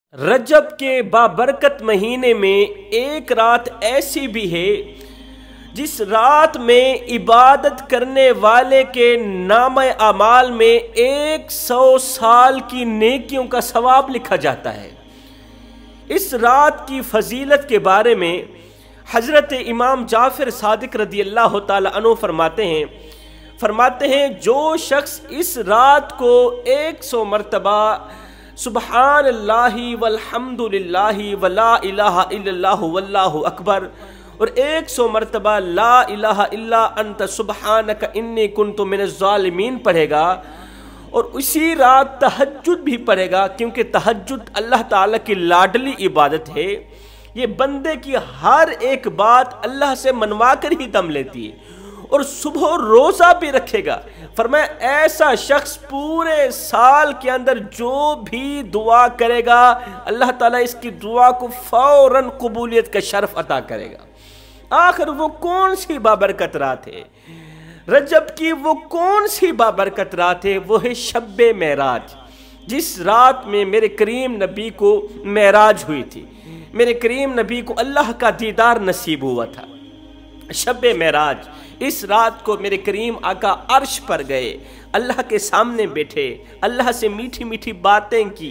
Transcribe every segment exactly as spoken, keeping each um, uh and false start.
रजब के बाबरकत महीने में एक रात ऐसी भी है जिस रात में इबादत करने वाले के नामे अमाल में एक सौ साल की नेकियों का सवाब लिखा जाता है। इस रात की फजीलत के बारे में हज़रत इमाम जाफ़र सादिक रदी अल्लाह ताला अन्हु फरमाते हैं फरमाते हैं जो शख्स इस रात को एक सौ मरतबा सुबहान अल्लाहि वल्हम्दुलिल्लाहि वला इलाहा इल्लल्लाहु वल्लाहु अकबर और एक सौ मरतबा ला इलाहा इल्ला अंत सुबहानक इन्नी कुन्तु मिनज़ ज़ालिमीन पढ़ेगा और उसी रात तहज्जुद भी पढ़ेगा, क्योंकि तहज्जुद अल्लाह ताला की लाडली इबादत है। ये बंदे की हर एक बात अल्लाह से मनवा कर ही दम लेती है और सुबह रोज़ा भी रखेगा। फरमाया ऐसा शख्स पूरे साल के अंदर जो भी दुआ करेगा अल्लाह ताला इसकी दुआ को फौरन कबूलियत का शर्फ अता करेगा। आखिर वो कौन सी बाबरकत रात है? रजब की वो कौन सी बाबरकत रात है? वो है शब्बे मेराज, जिस रात में मेरे करीम नबी को मेराज हुई थी। मेरे करीम नबी को अल्लाह का दीदार नसीब हुआ था। शब्बे मेराज, इस रात को मेरे करीम आका अर्श पर गए, अल्लाह के सामने बैठे, अल्लाह से मीठी मीठी बातें की।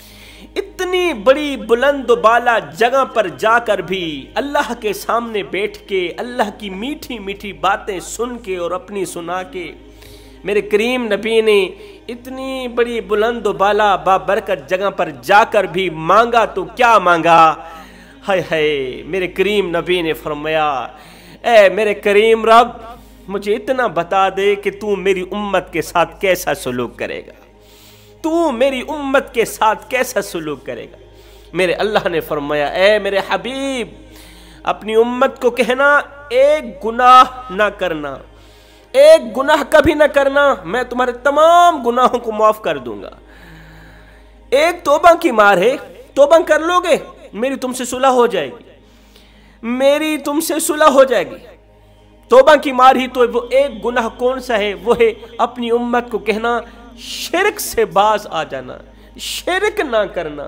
इतनी बड़ी बुलंद बाला जगह पर जाकर भी अल्लाह के सामने बैठ के अल्लाह की मीठी मीठी बातें सुन के और अपनी सुना के मेरे करीम नबी ने इतनी बड़ी बुलंद बाला बाबरकत जगह पर जाकर भी मांगा तो क्या मांगा? हाय हाय, मेरे करीम नबी ने फरमाया ए मेरे करीम रब, मुझे इतना बता दे कि तू मेरी उम्मत के साथ कैसा सलूक करेगा, तू मेरी उम्मत के साथ कैसा सलूक करेगा। मेरे अल्लाह ने फरमाया ए मेरे हबीब, अपनी उम्मत को कहना एक गुनाह ना करना, एक गुनाह कभी ना करना, मैं तुम्हारे तमाम गुनाहों को माफ कर दूंगा। एक तौबा की मार है, तौबा कर लोगे मेरी तुमसे सुलह हो जाएगी, मेरी तुमसे सुलह हो जाएगी। तौबा की मार ही तो वो एक गुनाह कौन सा है? वो है अपनी उम्मत को कहना शिरक से बाज आ जाना, शिरक ना करना।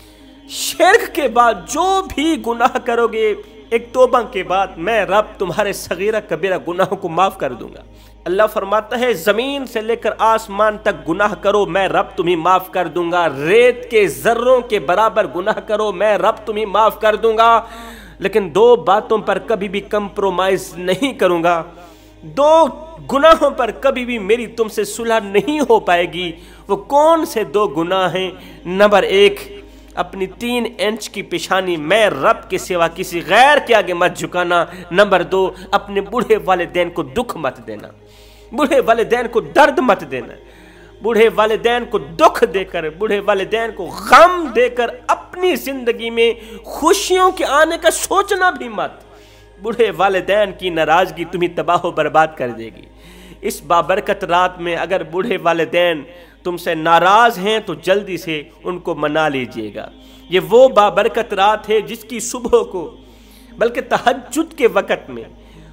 शिरक के बाद जो भी गुनाह करोगे एक तौबा के बाद मैं रब तुम्हारे सगीरा कबीरा गुनाहों को माफ कर दूंगा। अल्लाह फरमाता है जमीन से लेकर आसमान तक गुनाह करो मैं रब तुम्हें माफ कर दूंगा, रेत के जर्रों के बराबर गुनाह करो मैं रब तुम्हें माफ कर दूंगा, लेकिन दो बातों पर कभी भी कंप्रोमाइज नहीं करूंगा, दो गुनाहों पर कभी भी मेरी तुमसे सुलह नहीं हो पाएगी। वो कौन से दो गुनाह हैं? नंबर एक, अपनी तीन इंच की पेशानी मैं रब के सिवा किसी गैर के आगे मत झुकाना। नंबर दो, अपने बूढ़े वालिदैन को दुख मत देना, बूढ़े वालिदैन को दर्द मत देना, बूढ़े वालिदैन को दुख देकर, बूढ़े वालिदैन को गम देकर अपनी जिंदगी में खुशियों के आने का सोचना भी मत। बूढ़े वालिदैन की नाराजगी तुम्हें तबाह बर्बाद कर देगी। इस बाबरकत रात में अगर बूढ़े वालिदैन तुमसे नाराज हैं तो जल्दी से उनको मना लीजिएगा। ये वो बाबरकत रात है जिसकी सुबह को, बल्कि तहज्जुद के वक़्त में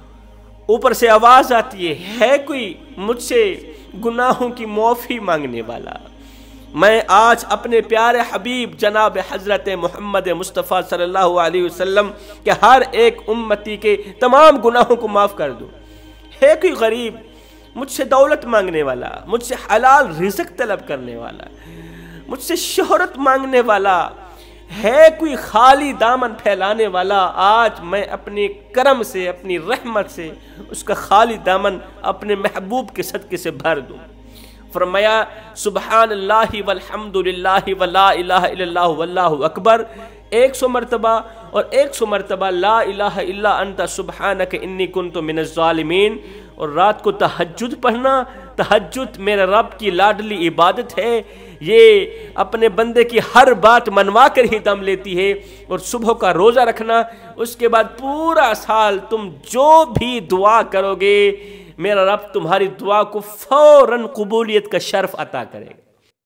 ऊपर से आवाज आती है, है कोई मुझसे गुनाहों की माफ़ी मांगने वाला? मैं आज अपने प्यारे हबीब जनाब हज़रत मोहम्मद मुस्तफ़ा सल्लल्लाहु अलैहि वसल्लम के हर एक उम्मती के तमाम गुनाहों को माफ़ कर दूँ। है कोई गरीब मुझसे दौलत मांगने वाला, मुझसे हलाल रिज़्क़ तलब करने वाला, मुझसे शोहरत मांगने वाला, है कोई खाली दामन फैलाने वाला? आज मैं अपने करम से, अपनी रहमत से उसका खाली दामन अपने महबूब के सदक़े से भर दूँ। फरमाया सुबहान अल्लाहि वल्हम्दुलिल्लाहि वला इलाहा इल्लल्लाहु वल्लाहु अकबर एक सौ मरतबा और एक सौ मरतबा ला इलाहा इल्ला अंता सुबहानक इन्नी कुन्तु मिनज़ ज़ालिमीन। और रात को तहज्जुद पढ़ना। तहज्जुद मेरे रब की लाडली इबादत है, ये अपने बंदे की हर बात मनवा कर ही दम लेती है। और सुबह का रोज़ा रखना, उसके बाद पूरा साल तुम जो भी दुआ करोगे मेरा रब तुम्हारी दुआ को फौरन कबूलियत का शर्फ अता करेगा।